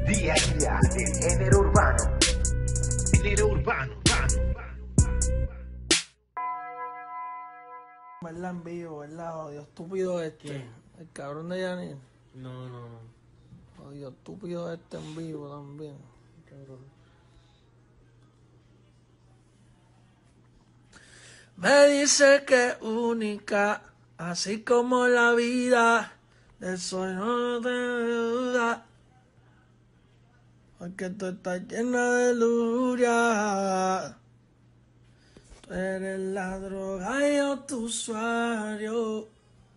Día a día del género urbano. Género urbano. ¿Verdad? En vivo, ¿verdad? Odio estúpido este. ¿Quién? El cabrón de Yanil. No. Odio estúpido este en vivo también. Cabrón. Me dice que es única, así como la vida, de eso no te duda. Porque tú estás llena de lujuria. Tú eres la droga y yo tu usuario.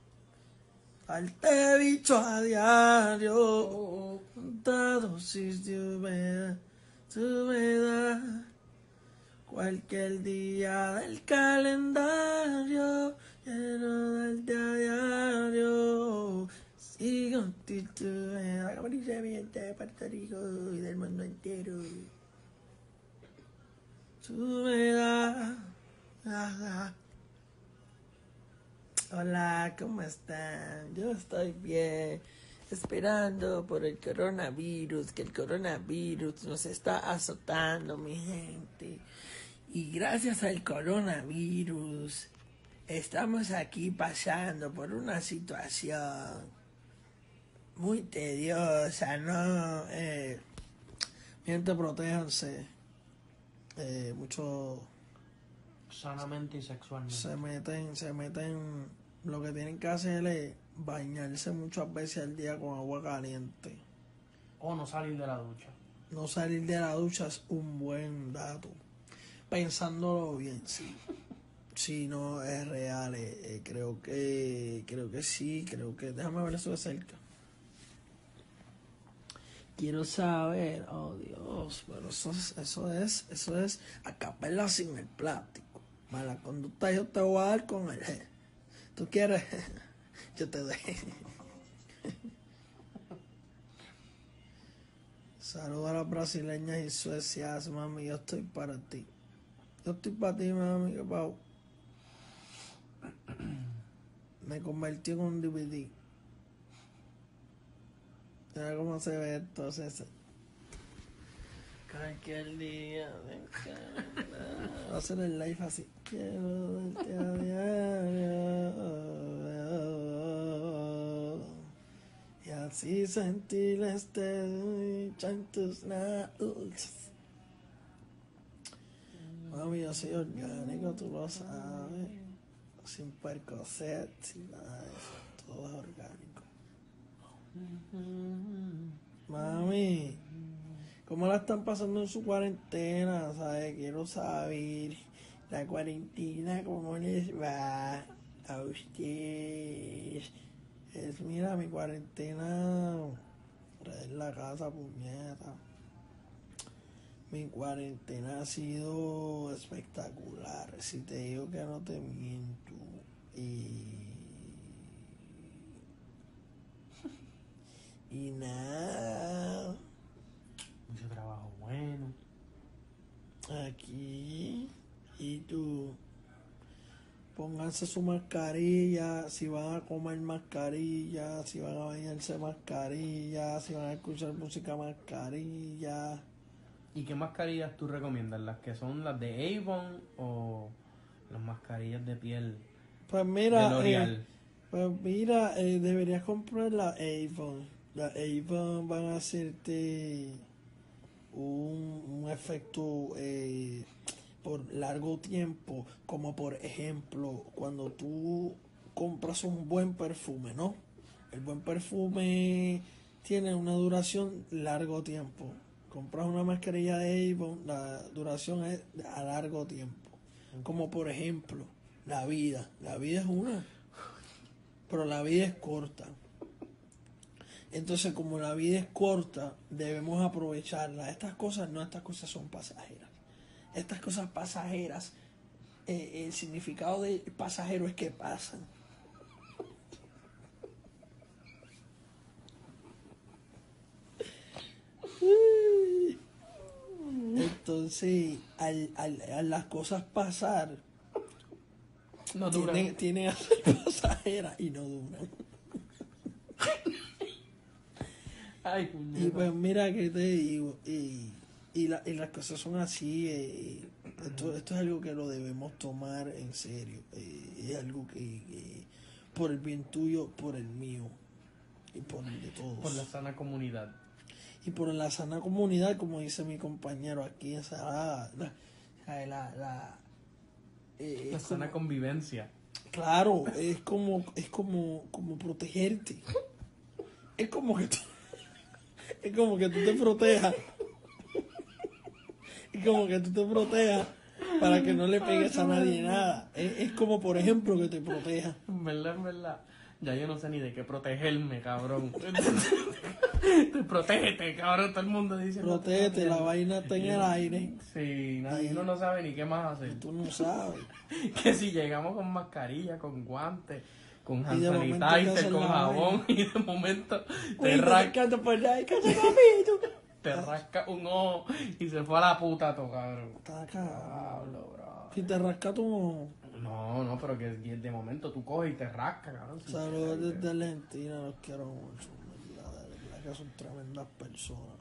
Darte bicho a diario. Tanta dosis de humedad, tu humedad. Cualquier día del calendario, quiero darte a diario. Sigo tu humedad, como dice mi gente de Puerto Rico y del mundo entero. Tu humedad. Hola, ¿cómo están? Yo estoy bien, esperando por el coronavirus, que el coronavirus nos está azotando, mi gente. Y gracias al coronavirus, estamos aquí pasando por una situación muy tediosa, ¿no? Mi gente, protéjanse. Mucho... Sanamente y sexualmente. Se meten, lo que tienen que hacer es bañarse muchas veces al día con agua caliente. O no salir de la ducha. No salir de la ducha es un buen dato. Pensándolo bien, sí. Sí, no, es real. Creo que sí, déjame ver eso de cerca. Quiero saber, oh Dios, pero eso es a capela sin el plástico. Mala conducta yo te voy a dar con el G. ¿Tú quieres? Yo te doy. Saludos a las brasileñas y suecias, mami, yo estoy para ti. Yo estoy para ti, mami, que pau. Me convertí en un DVD. Mira cómo se ve esto, César. Cualquier día de va a hacer el live así. Quiero darte a diario. Y así sentir este ducha en tus nalgas. Mami, yo soy orgánico, tú lo sabes. Sin percocet, sin nada de eso. Todo es orgánico. Mami, ¿cómo la están pasando en su cuarentena? ¿Sabes? Quiero saber la cuarentena, ¿cómo les va a ustedes? Mira, mi cuarentena en la casa, puñeta. Mi cuarentena ha sido espectacular. Si te digo que no te miento. Y nada. Mucho trabajo bueno. Aquí. Y tú. Pónganse su mascarilla. Si van a comer mascarilla. Si van a bañarse mascarilla. Si van a escuchar música mascarilla. ¿Y qué mascarillas tú recomiendas? ¿Las que son las de Avon o las mascarillas de piel Pues mira. de L'Oreal? Deberías comprar la Avon. La Avon van a hacerte un efecto por largo tiempo, como por ejemplo cuando tú compras un buen perfume, ¿no? El buen perfume tiene una duración largo tiempo. Compras una mascarilla de Avon, la duración es a largo tiempo. Como por ejemplo la vida es una, pero la vida es corta. Entonces, como la vida es corta, debemos aprovecharla. Estas cosas son pasajeras. Estas cosas pasajeras, el significado de pasajero es que pasan. Entonces, al las cosas pasar, No duran. tienen a ser pasajeras y no duran. Ay, Y puñeta. pues mira que te digo, y las cosas son así, esto es algo que lo debemos tomar en serio, es algo que por el bien tuyo, por el mío y por el de Por la todos. sana comunidad. Y por la sana comunidad, como dice mi compañero aquí, esa, La es sana como, convivencia. claro, como protegerte. Es como que tú, es como que tú te protejas. Es como que tú te protejas para que no le pegues a nadie nada. Es como, por ejemplo, que te proteja. En verdad, en verdad. Ya yo no sé ni de qué protegerme, cabrón. Protégete, cabrón. Todo el mundo dice. Protégete, la vaina está en el aire. Sí, Y- uno no sabe ni qué más hacer. Tú no sabes. Que si llegamos con mascarilla, con guantes, con Y hand de momento te sanitizer, hacen con la jabón, vaina. y de momento Uy, te rascando por ahí, cállate, papito. te rasca un ojo y se fue a la puta todo, cabrón. Está cagado. Diablo, bro. Si te rasca tu... No, pero que de momento tú coges y te rasca, cabrón. Sí, Saludos sí, desde Argentina, los quiero mucho. De verdad que son tremendas personas.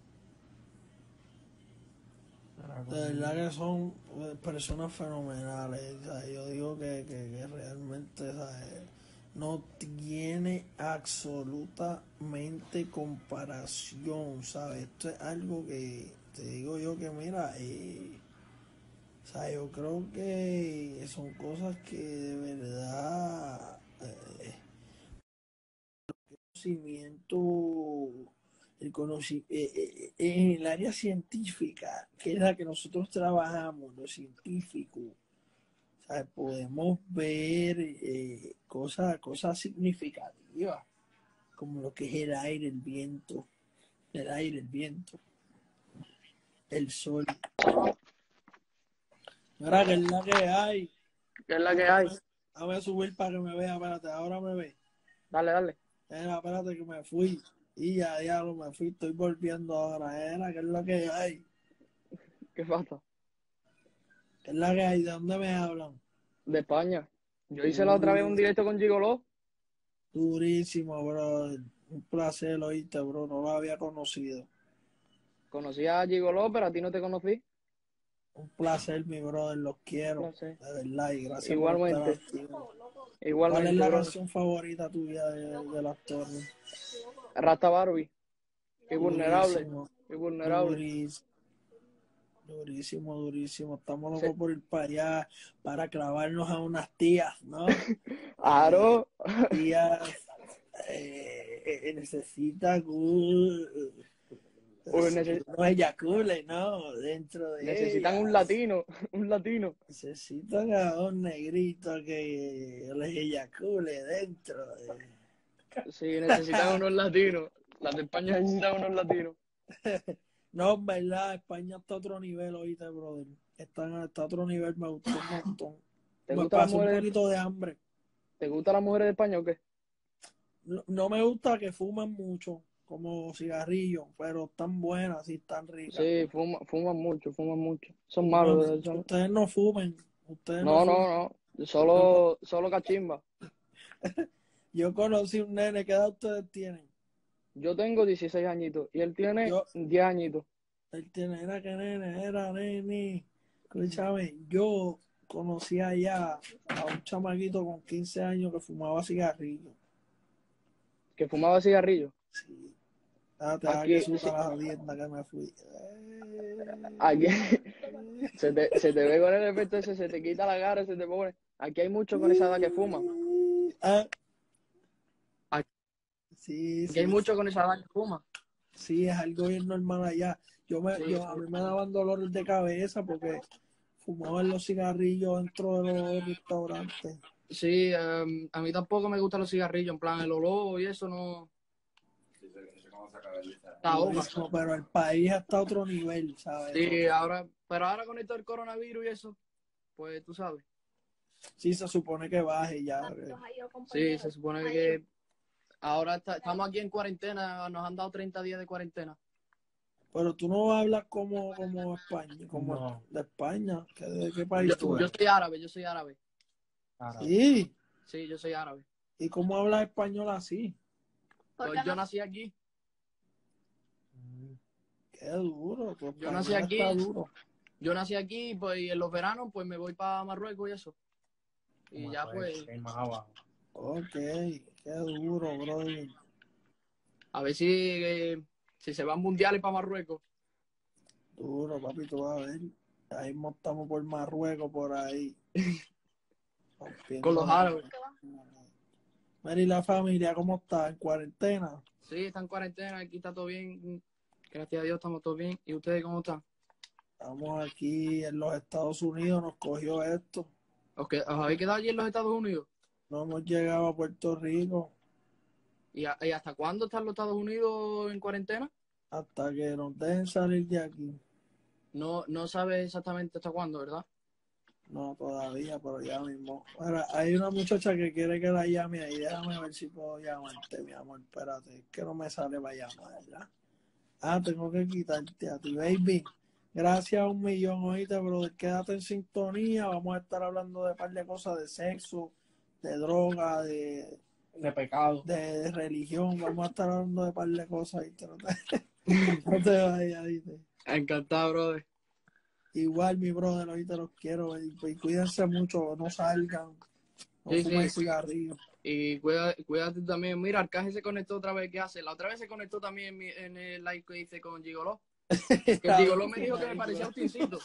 De verdad que son personas fenomenales. ¿Sabes? Yo digo que realmente, ¿sabes? No tiene absolutamente comparación, ¿sabes? Esto es algo que te digo yo que, mira, o sea, yo creo que son cosas que de verdad, conocimiento, en el área científica, que es la que nosotros trabajamos, lo científico, ¿sabes? Podemos ver cosas significativas, como lo que es el aire, el viento, el sol. Mira que es la que hay. ¿Qué es la que hay? Déjame subir para que me vea, espérate, ahora me ve. Dale, dale. Espérate que me fui. Y ya, diablo, me fui, estoy volviendo ahora. Que es la que hay. ¿Qué pasa? Que es la que hay. ¿De dónde me hablan? De España. Yo hice la otra vez un directo con Gigoló. Durísimo, bro. Un placer, oíste, bro. No lo había conocido. Conocí a Gigoló, pero a ti no te conocí. Un placer, mi brother. Los quiero. No sé. De verdad. Y gracias por estar Igualmente. activo. ¿Cuál es Igualmente, la bro. canción favorita tuya del actor? Rasta Barbie. Y vulnerable. Durísimo. Y vulnerable. Durísimo. Durísimo, durísimo. Estamos Sí. locos por ir para allá para clavarnos a unas tías, ¿no? Aro. Tías necesitan uno eyacule, ¿no? Dentro de Necesitan un ellas. latino. Un latino. Necesitan a un negrito que les eyacule dentro. Sí, necesitan unos latinos. Las de España necesitan unos latinos. No, en verdad, España está a otro nivel, oíste, brother. Está a otro nivel, me gustó un montón. ¿Te Me gustan las pasó un mujeres? poquito de hambre. ¿Te gustan las mujeres de España o qué? No me gusta que fumen mucho, como cigarrillos, pero están buenas y están ricas. Sí, fuman mucho, fuman mucho. Son Fuman malos. mucho. Ustedes no fumen. No, no. Solo cachimba. Yo conocí un nene, ¿qué edad ustedes tienen? Yo tengo 16 añitos y él tiene Yo, 10 añitos. él tiene, era que nene, era nene. Escúchame, yo conocí allá a un chamaquito con 15 años que fumaba cigarrillos. Que fumaba cigarrillo. Sí. Te da Aquí, que suba la jodienda que me fui. aquí se te ve con el efecto ese, se te quita la cara, se te pone. Aquí hay muchos con esa edad que fuman. Aquí Sí, hay sí, muchos con esa edad que fuman. sí, es algo bien normal allá. A mí me daban dolores de cabeza porque fumaban los cigarrillos dentro de los restaurantes. Sí, a mí tampoco me gustan los cigarrillos, en plan el olor y eso no. Está Durísimo, pero el país está a otro nivel, ¿sabes? Sí, pero ahora con esto del coronavirus y eso, pues tú sabes. Sí, se supone que baje ya. Sí, se supone que ahora estamos aquí en cuarentena, nos han dado 30 días de cuarentena. Pero tú no hablas como España, como No. de España. ¿De qué país tú Yo eres? soy árabe. Sí. Sí, yo soy árabe. ¿Y cómo hablas español así? Pues yo nací aquí. duro. Tu Yo nací español aquí. está duro. Yo nací aquí, pues, y en los veranos, pues, me voy para Marruecos y eso. Y ya, pues, Más abajo. Ok, qué duro, brother. a ver si se van mundiales para Marruecos. Duro, papi, tú vas a ver. Ahí estamos por Marruecos, por ahí. Con los árabes. Mira, ¿y la familia cómo está? ¿En cuarentena? Sí, está en cuarentena, aquí está todo bien. Gracias a Dios estamos todos bien. ¿Y ustedes cómo están? Estamos aquí en los Estados Unidos, nos cogió esto. ¿Os habéis quedado allí en los Estados Unidos? No hemos llegado a Puerto Rico ¿Y hasta cuándo están los Estados Unidos en cuarentena? hasta que nos dejen salir de aquí. No sabes exactamente hasta cuándo, ¿verdad? No, todavía, pero ya mismo. Bueno, hay una muchacha que quiere que la llame ahí. Déjame ver si puedo llamarte, mi amor. Espérate, es que no me sale para llamar, ¿verdad? Ah, tengo que quitarte a ti, baby. Gracias a 1.000.000, oíste, brother. Quédate en sintonía. Vamos a estar hablando de un par de cosas, de sexo, de droga, de pecado. de religión. Vamos a estar hablando de un par de cosas. ¿Oíste? No te vayas, ¿oíste? Encantado, brother. Igual, mi brother, ahorita los quiero. Y cuídense mucho, no salgan, no Sí, fumen sí. cigarrillos. Y cuídate también. Mira, Arcángel se conectó otra vez. ¿Qué hace? La otra vez se conectó también en el live que hice con Gigoló. Que el Gigoló me dijo que me parecía un tincito.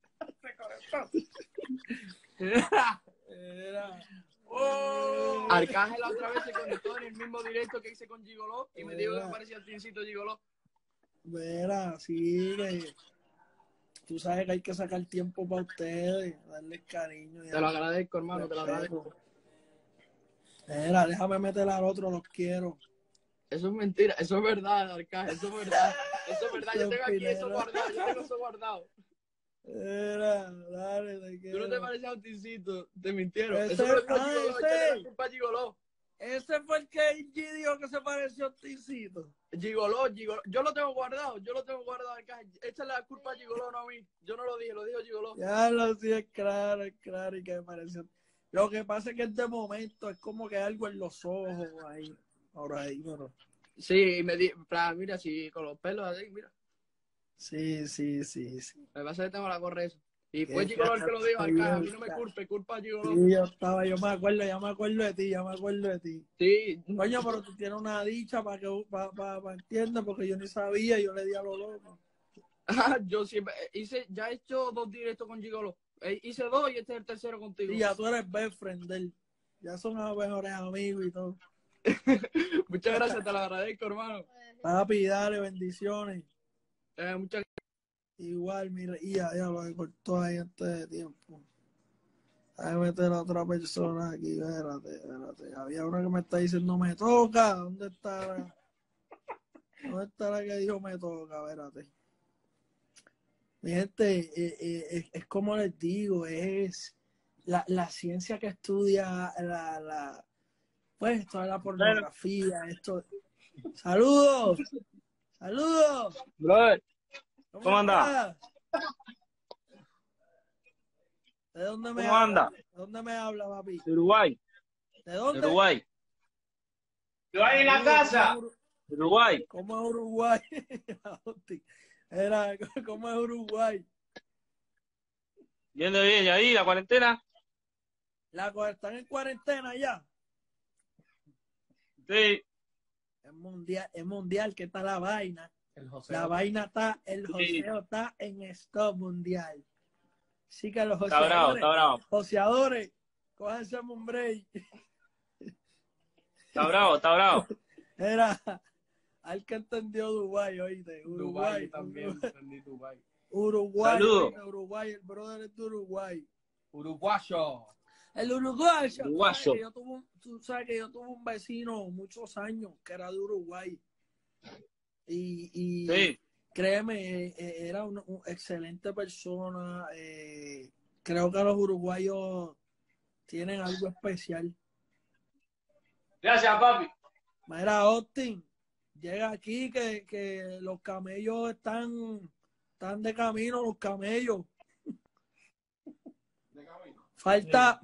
Arcángel la otra vez se conectó en el mismo directo que hice con Gigoló y me dijo que me parecía el tincito Gigoló. Mira, sí, tú sabes que hay que sacar tiempo para ustedes, darles cariño. Te lo agradezco, hermano, te lo agradezco. Mira, déjame meter al otro, los quiero. Eso es mentira, eso es verdad, Arcángel, eso es verdad. Eso es verdad, yo tengo aquí eso guardado, yo tengo eso guardado. Mira, dale, te quiero. Tú no te parecías a un tincito, te mintieron. Ese, Eso fue Gigoló, ese. échale la culpa a Gigoló. Ese fue el que G dijo que se pareció a Ticito. Gigoló, yo lo tengo guardado, Arcángel. Échale la culpa a Gigoló, no a mí. Yo no lo dije, lo dijo Gigoló. Ya lo sí, es claro, y que me pareció. Lo que pasa es que de momento es como que algo en los ojos ahí. Ahora ahí, pero. Sí, mira, sí, con los pelos así, mira. Sí. Me pasa que tengo la gorra eso. Y fue Gigoló el que lo dijo, Arcángel, a mí no me culpe, culpa a Gigoló. Sí, yo me acuerdo de ti, Sí. Coño, pero tú tienes una dicha para que entiendas, porque yo ni sabía, yo le di a lo loco. Yo siempre ya he hecho 2 directos con Gigoló. Hice 2 y este es el tercero contigo. Sí, ya tú eres best friend de él. Ya son los mejores amigos y todo. Muchas gracias, te lo agradezco, hermano. Papi, dale, bendiciones. Muchas Igual, mira, y ya lo que cortó ahí antes de tiempo. Déjame meter a otra persona aquí, espérate. Había una que me está diciendo me toca. ¿Dónde está la que dijo me toca? Espérate. Mi gente, es como les digo, es la ciencia que estudia pues toda la pornografía, esto. ¡Saludos! Brother, ¿cómo anda? ¿De dónde me ¿Cómo anda? ¿De dónde me habla, papi? De Uruguay. ¿De dónde? Uruguay. Yo ahí en la casa. Uruguay. ¿Cómo es Uruguay? ¿Cómo es Uruguay? Yendo bien, ¿y ahí la cuarentena? ¿Están en cuarentena ya? Sí. Es mundial, ¿qué tal la vaina? El joseo. La vaina está, el joseo está en stop mundial. Sí que los Está bravo. joseadores, cójanse un break. Está bravo. Era al que entendió Dubái, oíste. Dubái también, entendí Dubái. Uruguay, Saludos. oíste, Uruguay, el brother es de Uruguay. Uruguayo. El uruguayo. Uruguayo. Tú sabes que yo tuve un vecino muchos años que era de Uruguay. Y Sí. créeme, era una excelente persona. Creo que los uruguayos tienen algo especial. Gracias, papi. Mira, Austin, llega aquí que los camellos están de camino, los camellos. Falta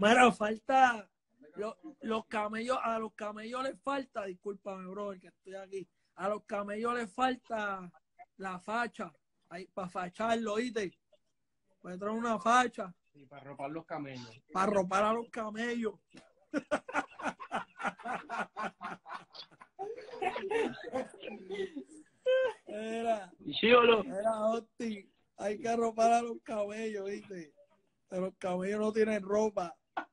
los camellos, a los camellos les falta, discúlpame, brother, que estoy aquí. A los camellos les falta la facha. Ahí, para facharlo, ¿oíste? Voy a traer una facha Y para ropar los camellos. para ropar a los camellos. ¿Sí o no? Era, Osti, hay que ropar a los camellos, ¿viste? Pero los camellos no tienen ropa.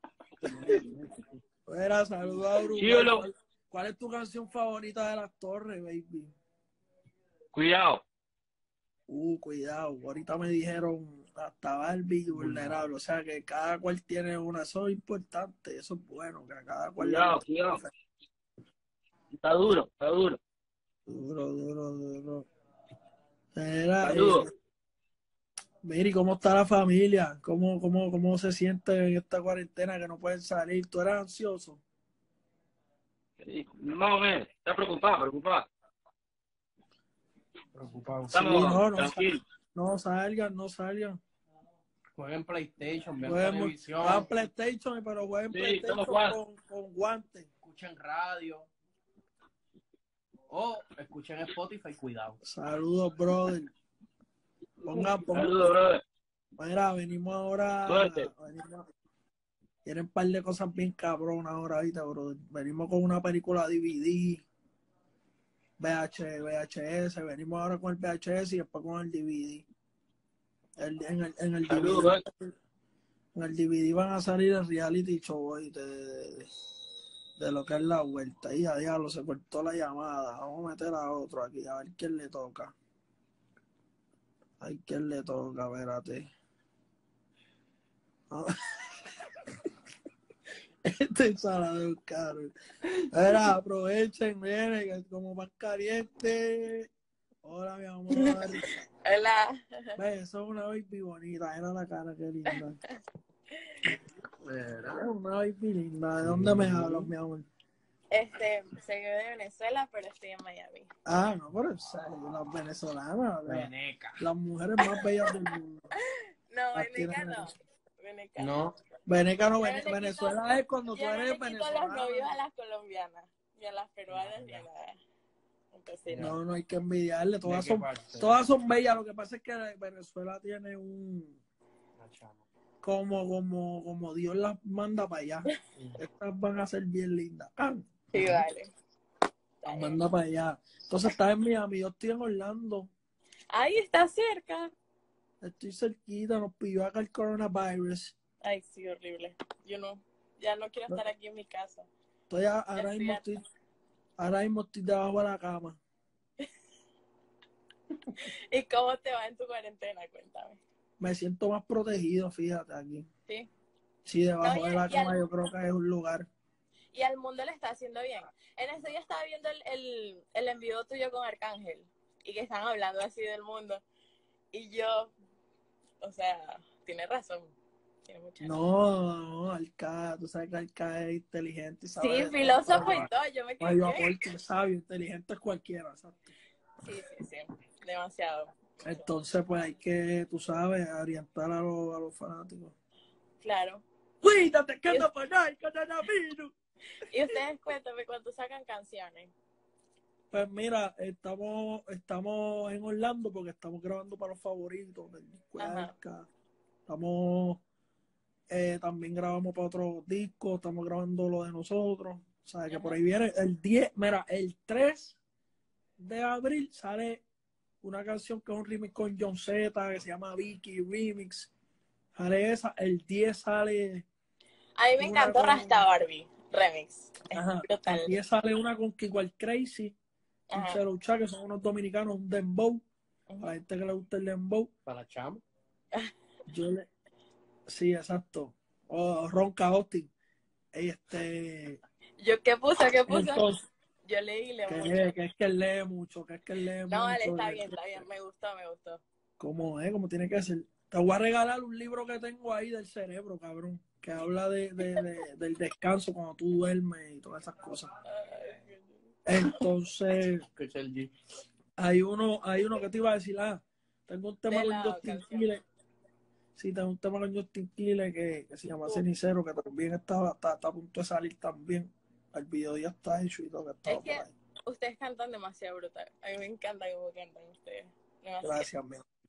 Era, saludos a Uruguay. ¿Sí o no? ¿Cuál es tu canción favorita de Las Torres, baby? Cuidado. Cuidado. Ahorita me dijeron hasta Barbie y Vulnerable. O sea que cada cual tiene una. Eso es importante. Eso es bueno. Que a cada cual Cuidado, cuidado. Está duro, está duro. Duro, duro, duro. Era, Saludos. Miri, ¿cómo está la familia? ¿Cómo se siente en esta cuarentena que no pueden salir? ¿Tú eres ansioso? Sí, más o menos. Está preocupado, preocupado. Preocupado. Estamos no tranquilos. No salgan. Jueguen PlayStation, vean Jueguen televisión, PlayStation, pero jueguen Sí, PlayStation estamos jugando. con guantes. escuchen radio. O escuchen Spotify, cuidado. Saludos, brother. Pongan. Saludos, brother. Mira, venimos ahora. Suerte. Tienen un par de cosas bien cabronas ahora, ahorita, brother. Venimos con una película DVD, VHS. Venimos ahora con el VHS y después con el DVD. En el Saludos, DVD. brother. En el DVD van a salir el reality show hoy de lo que es la vuelta. Y a diablo, se cortó la llamada. Vamos a meter a otro aquí, a ver quién le toca. A ver quién le toca, espérate. Este sala de buscar. Mira, aprovechen, viene, que como más caliente. Hola, mi amor. Hola. Ve, eso es una baby bonita. Era la cara, qué linda. Era una baby linda. ¿De dónde me hablas, mi amor? Soy de Venezuela, pero estoy en Miami. Ah, no, pero en serio, las venezolanas, Veneca. las mujeres más bellas del mundo. No, Las Veneca tienen- no. Veneca No. Veneca no, Yo no le Venezuela es cuando tú Yo no eres le quito los novios a venezolana. las colombianas, ni a las peruanas, ni a nada. Entonces, no. No hay que envidiarle, ¿De qué parte? todas son bellas, lo que pasa es que Venezuela tiene La chama. como Dios las manda para allá. Estas van a ser bien lindas. Sí, vale. Las manda para allá. Entonces estás en Miami, yo estoy en Orlando, Ahí está cerca. estoy cerquita, nos pilló acá el coronavirus. Ay, sí, horrible. Ya no quiero estar aquí en mi casa. Ahora mismo estoy debajo de la cama. ¿Y cómo te va en tu cuarentena? Cuéntame. Me siento más protegido, fíjate aquí. Sí. Sí, debajo No, de la cama yo creo que es un lugar. Y al mundo le está haciendo bien. En este día estaba viendo el en vivo tuyo con Arcángel y que están hablando así del mundo. Y yo, o sea, tiene razón. Tiene mucha razón. No, Alca, tú sabes que Alca es inteligente y sabe. Sí, de filósofo todo. y todo. Yo me Mario quedé. aporte, sabio, inteligente es cualquiera, exacto. Sí. Demasiado. Entonces, pues hay que, tú sabes, orientar a los fanáticos. Claro. Cuídate, que anda para allá, que anda vino. Y ustedes cuéntame cuánto sacan canciones. Pues mira, estamos en Orlando porque estamos grabando para los favoritos del disco de Ajá. Alca. También grabamos para otros discos, estamos grabando lo de nosotros. O sea, que por ahí viene el 10, mira, el 3 de abril sale una canción que es un remix con John Z, que se llama Vicky Remix. Sale esa, el 10 sale... A mí me encantó Rasta Barbie Remix. Es Ajá, brutal. el 10 sale una con Kigual Crazy, un Ajá. Chelo Cha, que son unos dominicanos, un dembow. Ujú. A la gente que le gusta el dembow. Para la chama. Sí, exacto. O Ronca Austin. ¿Yo qué puse? Entonces, Yo leí que es que él lee mucho, No, vale, está bien. Me gustó. ¿Cómo es? ¿Cómo tiene que ser? Te voy a regalar un libro que tengo ahí del cerebro, cabrón, que habla del descanso cuando tú duermes y todas esas cosas. Entonces, Escucha el G. hay uno que te iba a decir, tengo un tema De con la Justin canción. Quiles. Sí, tengo un tema con Justin Quiles que se llama Cenicero, que también está a punto de salir también. El video ya está hecho y todo que estaba Es que por ahí. ustedes cantan demasiado brutal. A mí me encanta cómo cantan ustedes. Demasiado. Gracias, mi amor.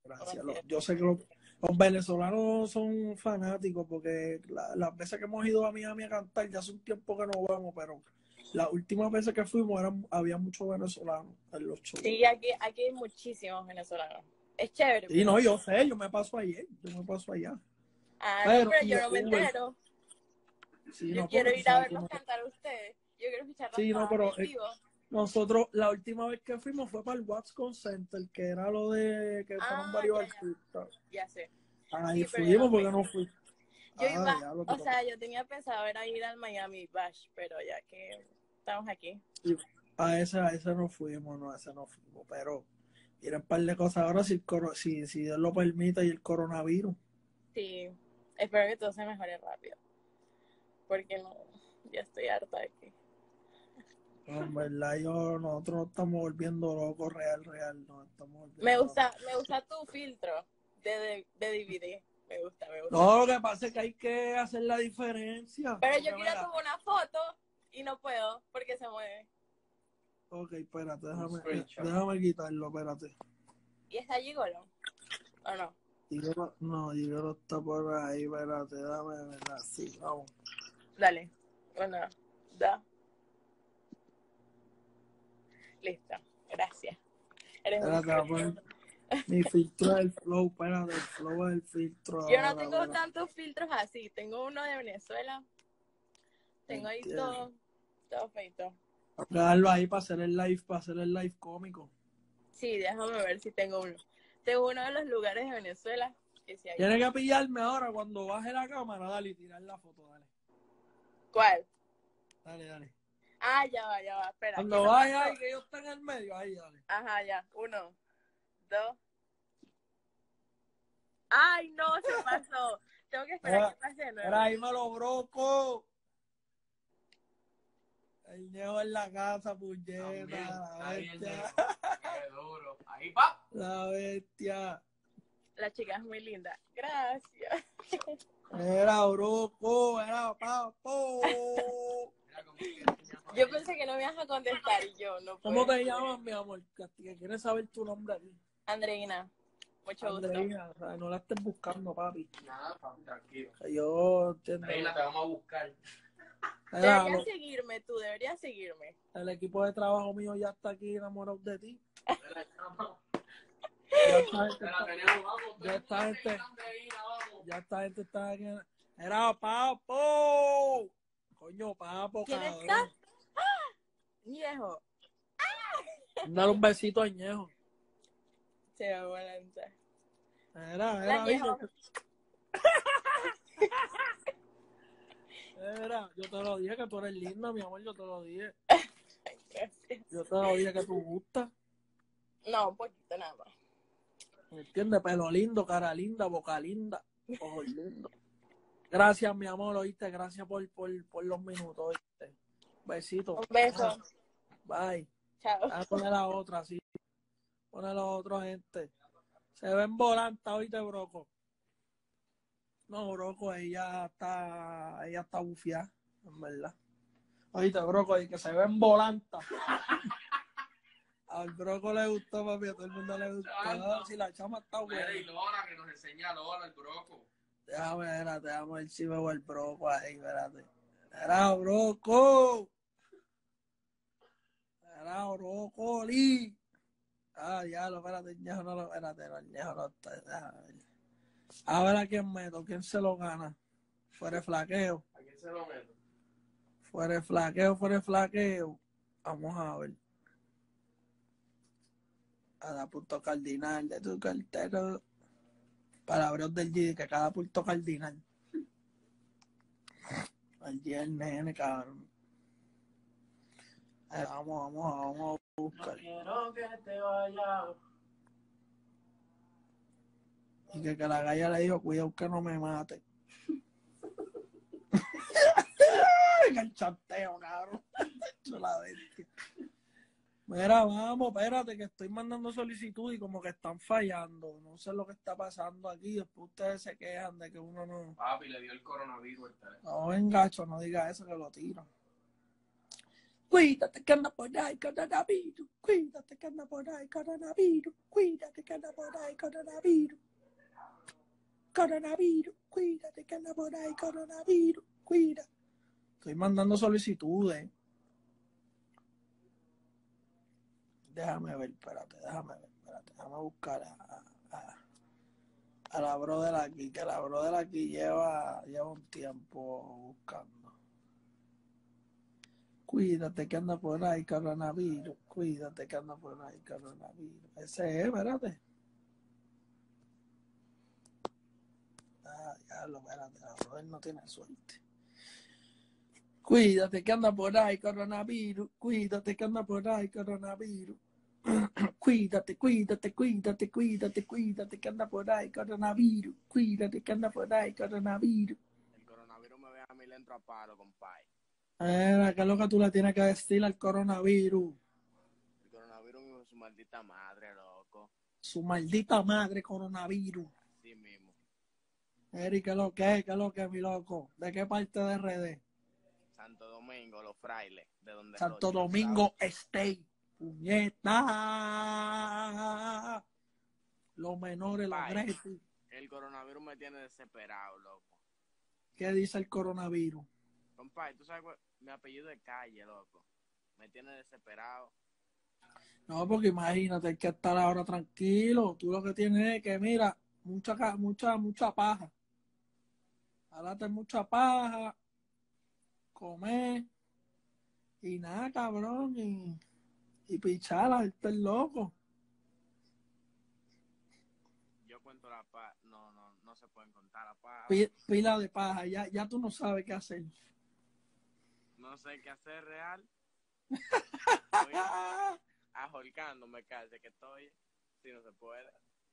gracias. Así es. Yo sé que los venezolanos son fanáticos porque las veces que hemos ido a Miami a cantar, ya hace un tiempo que no vamos, pero las últimas veces que fuimos había muchos venezolanos en los shows. Sí, aquí hay muchísimos venezolanos. Es chévere. Y no, yo sé, yo me paso allá. Ah, Pero, no, pero y yo no me Uber, entero. sí, Yo no, quiero porque ir a sabes que verlos cantar a ustedes. Yo quiero escucharlos sí, no, todas pero en vivo. nosotros, la última vez que fuimos fue para el Watscon Center, que era lo de que fueron varios artistas. Ya sé. Ahí Sí, pero yo fuimos no porque fui. no fui. Yo iba, Ya lo o sea, yo tenía pensado era ir al Miami Bash, pero ya que estamos aquí. a ese no fuimos, pero miren un par de cosas ahora si Dios lo permite y el coronavirus. Sí, espero que todo se mejore rápido. Porque no, ya estoy harta de aquí. No, en verdad, nosotros nos estamos volviendo locos, real, nos estamos volviendo Me locos. gusta tu filtro de DVD. Me gusta. No, lo que pasa es que hay que hacer la diferencia. Pero Porque, yo quiero tomar una foto y no puedo porque se mueve. Ok, espérate, déjame quitarlo, espérate. ¿Y está Gigolo? ¿O no? Gigolo está por ahí, espérate, déjame ver así, vamos. Dale. 1, 2. Listo. Gracias. Eres un Espérate, voy a poner mi filtro del flow, espérate, el flow es el filtro. Yo no ahora, tengo bueno. tantos filtros así. Tengo uno de Venezuela. Tengo ahí Entiendo. todo feito. Voy a dejarlo ahí para hacer el live cómico. Sí, déjame ver si tengo uno. Tengo uno de los lugares de Venezuela que sí hay. Tienes que pillarme ahora cuando baje la cámara, dale y tirar la foto, dale. ¿Cuál? Dale. Ah, ya va. Espera. Cuando vaya ahí, que yo esté en el medio, ahí, dale. Ajá, ya. 1, 2. Ay, no, se pasó. Tengo que esperar que pase de nuevo. Era ahí me lo broco. El Ñejo en la casa, puñeta, la bestia. Qué duro. Ahí va. La bestia. La chica es muy linda. Gracias. Era broco, era papo. Yo pensé que no me ibas a contestar y yo no puedo. ¿Cómo te llamas, mi amor? Que quieres saber tu nombre aquí. Andreina. Mucho gusto. Andreina, o sea, no la estés buscando, papi. Nada, papi, tranquilo. Yo entiendo. Reina, te vamos a buscar. Deberías seguirme tú, deberías seguirme. El equipo de trabajo mío ya está aquí enamorado de ti. Ya esta gente está aquí. Era papo. Coño, papo, ¿Quién cabrón. está? ¡Ah! Viejo. Dale un besito a Ñejo. Se va a balanzar. Era, Ñejo. yo te lo dije que tú eres linda, mi amor, yo te lo dije. Gracias. Yo te lo dije que tú gustas. No, un poquito nada más. ¿Me entiendes? Pelo lindo, cara linda, boca linda, ojos lindos. Gracias, mi amor, oíste. Gracias por los minutos, oíste. Besito. Un beso. Bye. Chao. Voy a poner la otra, sí. Poner la otra, gente. Se ven volantes, oíste, broco. No, broco, ella está bufiada, en verdad. Oíste, broco, y que se ven volantes. Al broco le gustó, papi, a todo el mundo le gustó. No, si la chama está buena. Y Lola, que nos enseña Lola, el broco. Déjame ver si veo el broco ahí, espérate. Era broco. Era broco, Lee. Diablo, espérate, el Ñejo no, el Ñejo no está. Déjame ver. A ver a quién meto, quién se lo gana. Fuera de flaqueo. ¿A quién se lo meto? Fuera de flaqueo. Vamos a ver. A la punto cardinal de tu cartero. Palabras del G, que cada punto cardinal. El G el nene, cabrón. Vamos a buscar. No quiero que te vayas. Y que la galla le dijo, cuidado que no me mate. El chanteo, cabrón. La bestia. Mira, vamos, espérate, que estoy mandando solicitud y como que están fallando. No sé lo que está pasando aquí. Después ustedes se quejan de que uno no... Papi, le dio el coronavirus el teléfono. No, engacho, no diga eso, que lo tiro. Cuídate que anda por ahí coronavirus. Cuídate que anda por ahí coronavirus. Cuídate que anda por ahí coronavirus. Coronavirus. Cuídate que anda por ahí coronavirus. Cuida. Estoy mandando solicitudes. Déjame ver, espérate. Déjame buscar a la brother aquí, que la brother aquí lleva un tiempo buscando. Cuídate que anda por ahí coronavirus. Cuídate que anda por ahí coronavirus. Ese es, espérate. Diablo, espérate, la brother no tiene suerte. Cuídate que anda por ahí coronavirus. Cuídate que anda por ahí coronavirus. Cuídate que anda por ahí coronavirus. Cuídate que anda por ahí coronavirus. El coronavirus me ve a mí le entro a palo, compadre. ¿Qué es lo que tú le tienes que decir al coronavirus? El coronavirus es su maldita madre, loco. Su maldita madre, coronavirus. Así mismo. Eric, ¿qué es lo que es, mi loco? ¿De qué parte de RD? Santo Domingo, los frailes, de donde Santo Rocha, Domingo State. Puñeta. Los menores, los Ay. gretis. El coronavirus me tiene desesperado, loco. ¿Qué dice el coronavirus? Compadre, tú sabes mi apellido de calle, loco. Me tiene desesperado. No, porque imagínate, hay que estar ahora tranquilo. Tú lo que tienes es que, mira, mucha paja. Háblate mucha paja, comer y nada, cabrón, y pichala, este es loco. Yo cuento la paz. No se pueden contar la paz. Pila de paja, ya tú no sabes qué hacer. No sé qué hacer real. Estoy ajolcándome casi que estoy. Si no se puede.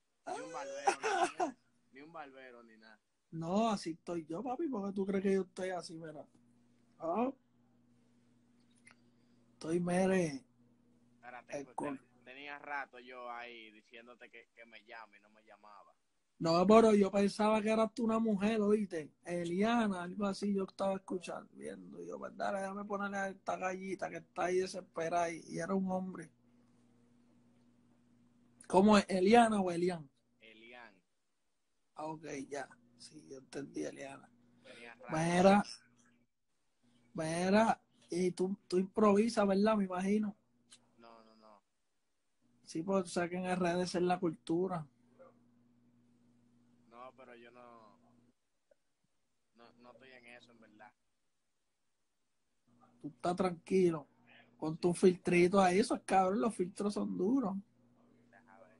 Ni un barbero, ni nada. No, así estoy yo, papi, porque tú crees que yo estoy así, mira. Oh. Estoy mere. Espérate, tenía rato yo ahí diciéndote que me llame y no me llamaba. No, pero yo pensaba que eras tú una mujer, ¿oíste? Eliana, algo así, yo estaba escuchando, viendo. Y yo, pues dale, déjame ponerle a esta gallita que está ahí desesperada y era un hombre. ¿Cómo es? ¿Eliana o Elian? Elian. Ah, ok, ya. Sí, yo entendí, Eliana. Tenía rato. Mira, y tú improvisas, ¿verdad? Me imagino. No. Sí, pues, o sea, que en RD es la cultura. No, pero yo no estoy en eso, en verdad. Tú estás tranquilo. Con tu filtrito ahí, esos cabrón, los filtros son duros. Deja ver.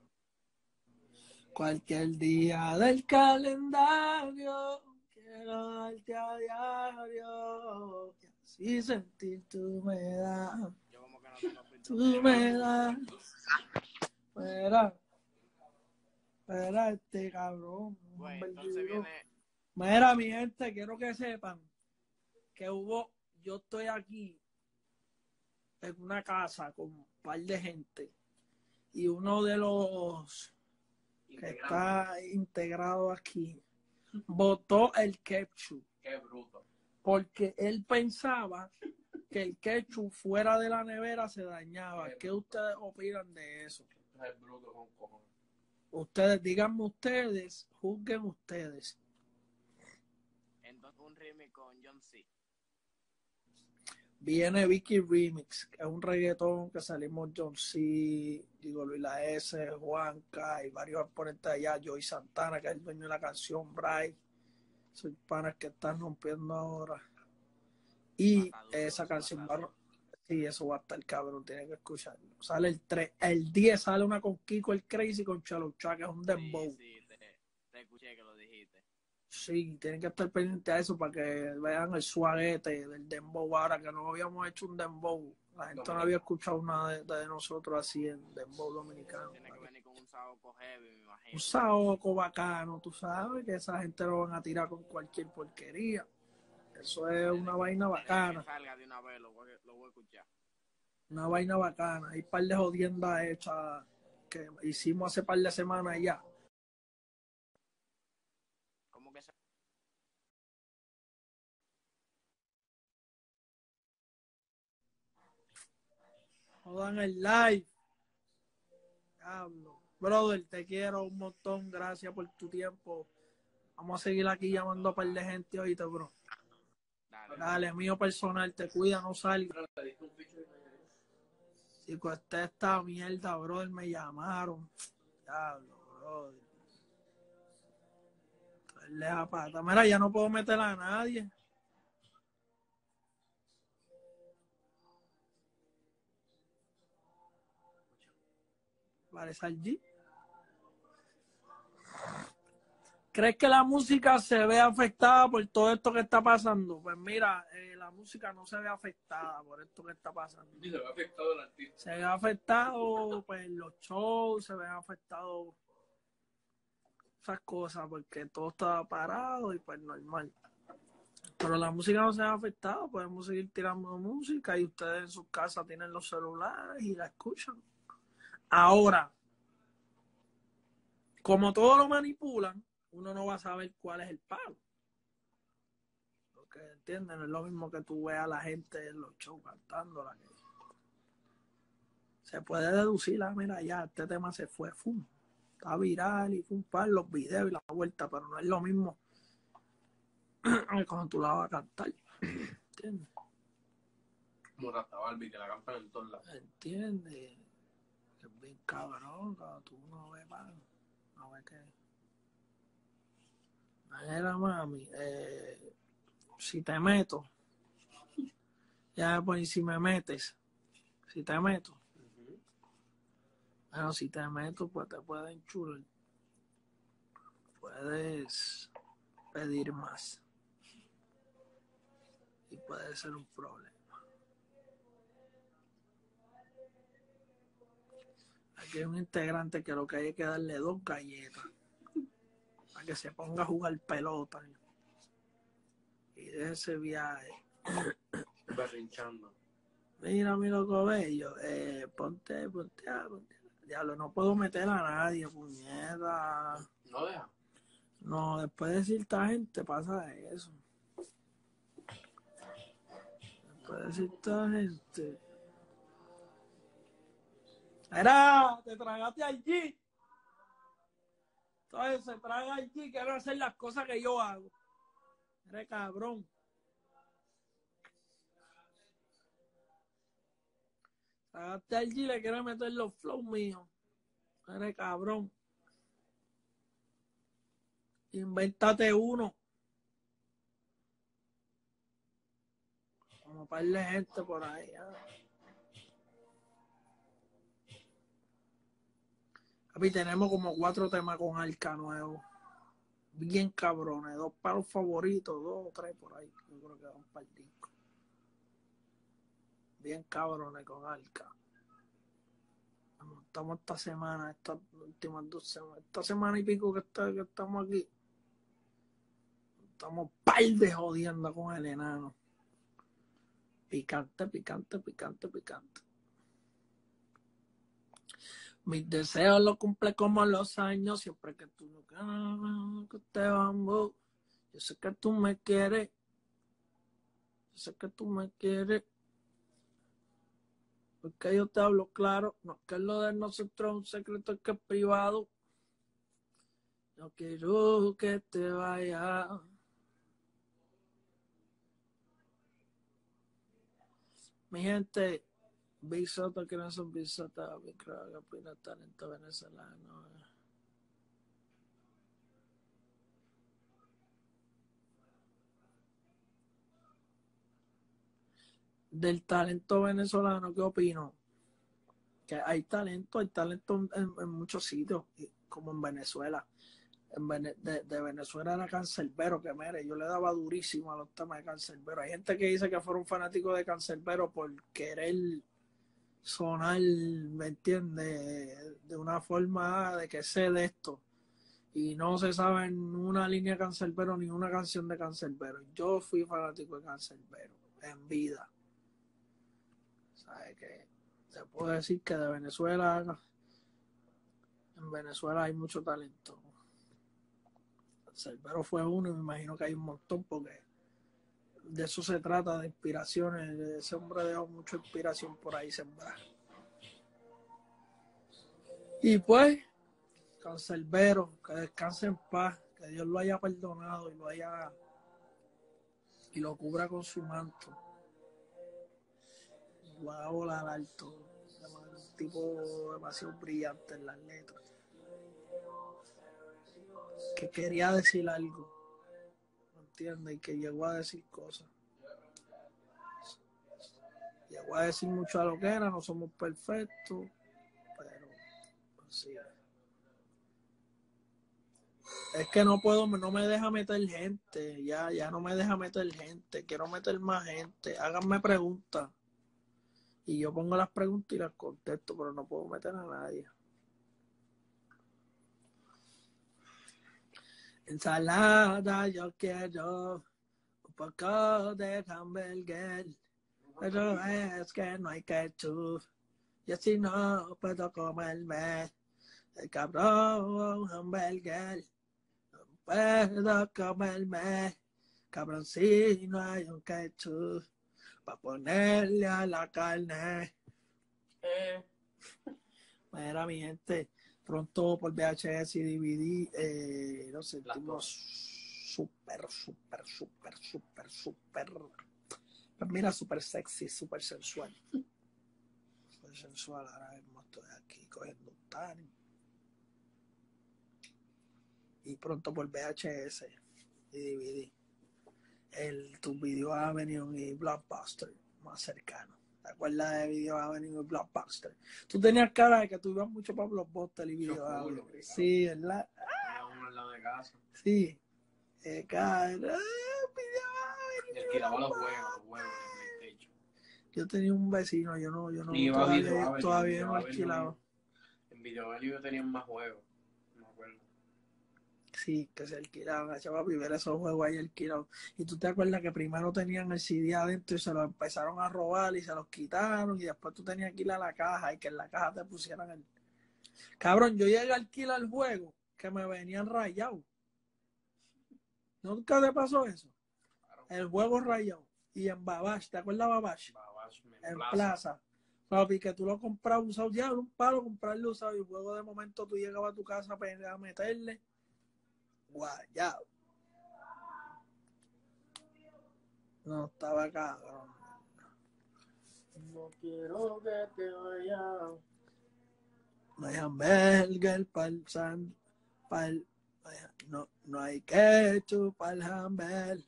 Cualquier día del calendario, quiero darte a diario. Y así sentir tu humedad. Yo como que no tengo filtro. Tu humedad. Espera, este cabrón. Güey, entonces viene. Mira, mi gente, quiero que sepan que yo estoy aquí en una casa con un par de gente y uno de los que está integrado aquí botó el ketchup. Qué bruto. Porque él pensaba que el ketchup fuera de la nevera se dañaba. ¿Qué ustedes opinan de eso? Es bruto con cojones. Ustedes, díganme ustedes, juzguen ustedes. Entonces un remix con John C. Viene Vicky Remix, que es un reggaetón que salimos John C, digo Luis La S, Juanca y varios exponentes allá, Joey Santana, que es el dueño de la canción, Bryce. Son panas que están rompiendo ahora. Y esa canción sí, eso va a estar cabrón, tienen que escucharlo. Sale el 3, el 10 sale una con Kiko el Crazy con Chalucha, que es un dembow. Sí, te escuché que lo dijiste. Sí, tienen que estar pendientes a eso para que vean el suaguete del dembow ahora, que no habíamos hecho un dembow. La gente no había escuchado nada de nosotros así en dembow dominicano. Tiene que venir con un saoco heavy, me imagino. Un saoco bacano, tú sabes que esa gente lo van a tirar con cualquier porquería. Eso es una vaina bacana. Que salga de una vez, lo voy a escuchar. Una vaina bacana. Hay un par de jodiendas hechas que hicimos hace par de semanas ya. ¿Cómo que se... Jodan el live. Diablo. Brother, te quiero un montón. Gracias por tu tiempo. Vamos a seguir aquí llamando a un par de gente ahorita, bro. Dale, mío personal, te cuida, no salga. Si cuesta esta mierda, brother, me llamaron. Diablo, brother. Leja pata. Mira, ya no puedo meter a nadie. Parece allí. ¿Crees que la música se ve afectada por todo esto que está pasando? Pues mira, la música no se ve afectada por esto que está pasando. Y se ve afectado el artista. Se ve afectado, pues, los shows, se ven afectados esas cosas, porque todo está parado y pues normal. Pero la música no se ve afectada, podemos seguir tirando música y ustedes en sus casas tienen los celulares y la escuchan. Ahora, como todo lo manipulan, uno no va a saber cuál es el palo. Porque, ¿entienden? No es lo mismo que tú veas a la gente en los shows cantando. Se puede deducir, mira, ya, este tema se fue, fum. Está viral y fue un par los videos y la vuelta, pero no es lo mismo cuando tú la vas a cantar. ¿Entiendes? Como Rasta Barbie, que la cantan en todos lados. ¿Entiendes? Es bien cabrón, cuando tú no ves, no ves que... Era mami, si te meto, ya pues si me metes, si te meto, bueno, si te meto, pues te pueden chular, puedes pedir más y puede ser un problema. Aquí hay un integrante que lo que hay que darle 2 galletas para que se ponga a jugar pelota y de ese viaje. Berrinchando. Mira, mi loco bello, ponte. Diablo, no puedo meter a nadie, puñeta. No deja. No, después de cierta gente pasa eso. Después de cierta gente. Era, te tragaste allí. Entonces se traga allí, quiero hacer las cosas que yo hago. Eres cabrón. Tragaste allí, le quiero meter los flows míos. Eres cabrón. Invéntate uno. Como par de gente por ahí. Papi, tenemos como 4 temas con Arca nuevos. Bien cabrones. 2 palos favoritos, 2 o 3 por ahí. Yo creo que van para el disco. Bien cabrones con Arca. Estamos esta semana, estas últimas 2 semanas. Esta semana y pico que estamos aquí. Estamos par de jodiendo con el enano. Picante. Mis deseos los cumple como los años. Siempre que tú no quieras que te vamos. Yo sé que tú me quieres. Porque yo te hablo claro. No es que lo de nosotros es un secreto, es que es privado. No quiero que te vayas. Mi gente, Big Soto, que no son Big Soto, creo que opina talento venezolano. Del talento venezolano, ¿qué opino? Que hay talento en muchos sitios, como en Venezuela. De Venezuela era Canserbero, que mire, yo le daba durísimo a los temas de Canserbero. Hay gente que dice que fueron fanáticos de Canserbero por querer sonar, ¿me entiendes? De una forma de que sé de esto. Y no se sabe en una línea de Canserbero ni una canción de Canserbero. Yo fui fanático de Canserbero en vida. ¿Sabes qué? Se puede decir que de Venezuela, en Venezuela hay mucho talento. Canserbero fue uno y me imagino que hay un montón porque de eso se trata, de inspiraciones. Ese hombre dejó mucha inspiración por ahí sembrada. Y pues, Cancerbero, que descanse en paz, que Dios lo haya perdonado y lo cubra con su manto. Va a volar alto. Un tipo demasiado brillante en las letras. Que quería decir algo, ¿me entiendes? Y que llegó a decir cosas. Llegó a decir mucho a lo que era, no somos perfectos, pero sí. Es que no me deja meter gente, ya no me deja meter gente, quiero meter más gente, háganme preguntas. Y yo pongo las preguntas y las contesto, pero no puedo meter a nadie. Ensalada, yo quiero un poco de hamburger, pero es que no hay ketchup. Y así no puedo comerme el cabrón hamburger. No puedo comerme, cabrón, si no hay un ketchup para ponerle a la carne. Mira, mi gente, pronto por VHS y DVD nos sentimos súper, pues mira, súper sexy, súper sensual. Súper sensual, ahora mismo estoy aquí cogiendo un tan. Y pronto por VHS y DVD. Tu Video Avenue y Blockbuster más cercano. ¿Te acuerdas de Video Avenue y Blockbuster? Tú tenías cara de que tú ibas mucho para Blockbuster y Video Avenue. Sí, ¿verdad? Uno al lado de casa. Sí. Cara, Y alquilaba los juegos de PlayStation. yo tenía un vecino, yo no Iba a Video Avenue, todavía no Video Avenue. alquilaba. En Video Avenue tenían más juegos. No me acuerdo. Sí, que se alquilaban, chaval, ver esos juegos ahí alquilados. Y tú te acuerdas que primero tenían el CD adentro y se lo empezaron a robar y se los quitaron y después tú tenías que ir a la caja y que en la caja te pusieran el... Cabrón, yo llegué a alquilar el juego que me venían rayados. ¿Nunca te pasó eso? El juego rayado. Y en Babash, ¿te acuerdas Babash? En Plaza. Papi, que tú lo comprabas usado, ya un palo comprarlo usado y el juego de momento tú llegabas a tu casa a meterle. Guayao. No, estaba cabrón. No quiero que te vayas. No hay hamburger no hay ketchup para el hamburger.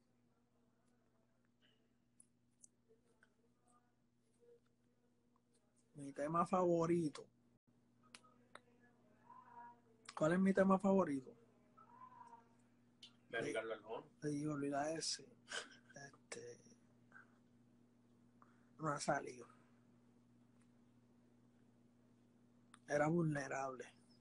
Mi tema favorito. ¿Cuál es mi tema favorito? De Ricardo Arjona. Te digo, olvida ese. No ha salido. Era vulnerable.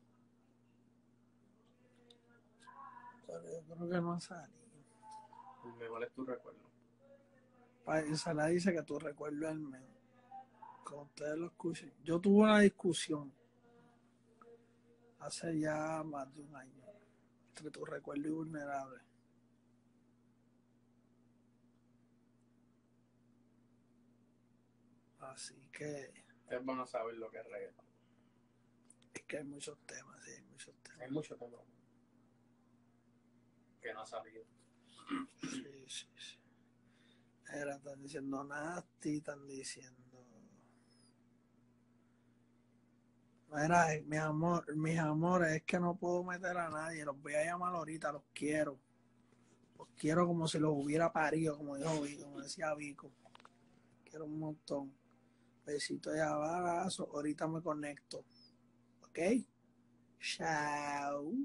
Pero yo creo que no ha salido. El mejor es tu recuerdo. Se la dice que tu recuerdo es el mejor. Como ustedes lo escuchen. Yo tuve una discusión hace ya más de un año entre tu recuerdo y vulnerable. Así que Ustedes van a saber lo que es reggaetón. es que hay muchos temas, sí, hay muchos temas. Hay muchos temas que no ha salido. Sí. Era, están diciendo nasty, están diciendo. Mira, mis amores, es que no puedo meter a nadie, los voy a llamar ahorita, los quiero. Los quiero como si los hubiera parido, como decía Vico. Quiero un montón. Besito de abrazo, ahorita me conecto. ¿Ok? Chao.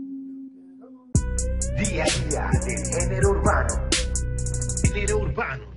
Día a día del género urbano. Género urbano.